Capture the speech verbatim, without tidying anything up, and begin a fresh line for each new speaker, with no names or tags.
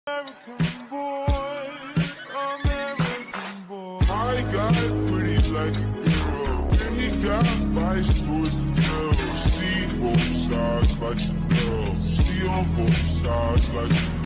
American boy, American boy. My guy pretty like a girl, and he got vice towards the girl. See both sides like you know, see on both sides like you know.